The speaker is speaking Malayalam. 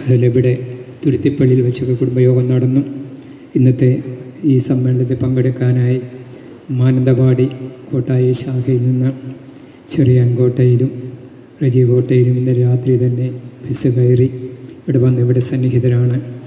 അതിലിവിടെ തുരുത്തിപ്പള്ളിയിൽ വെച്ചൊക്കെ കുടുംബയോഗം നടന്നു. ഇന്നത്തെ ഈ സമ്മേളനത്തിൽ പങ്കെടുക്കാനായി മാനന്തവാടി കോട്ടായി ശാഖയിൽ നിന്ന് ചെറിയാൻകോട്ടയിലും റജീവ് കോട്ടയിലും ഇന്നലെ രാത്രി തന്നെ ബസ് കയറി ഇവിടെ വന്ന് ഇവിടെ സന്നിഹിതരാണ്.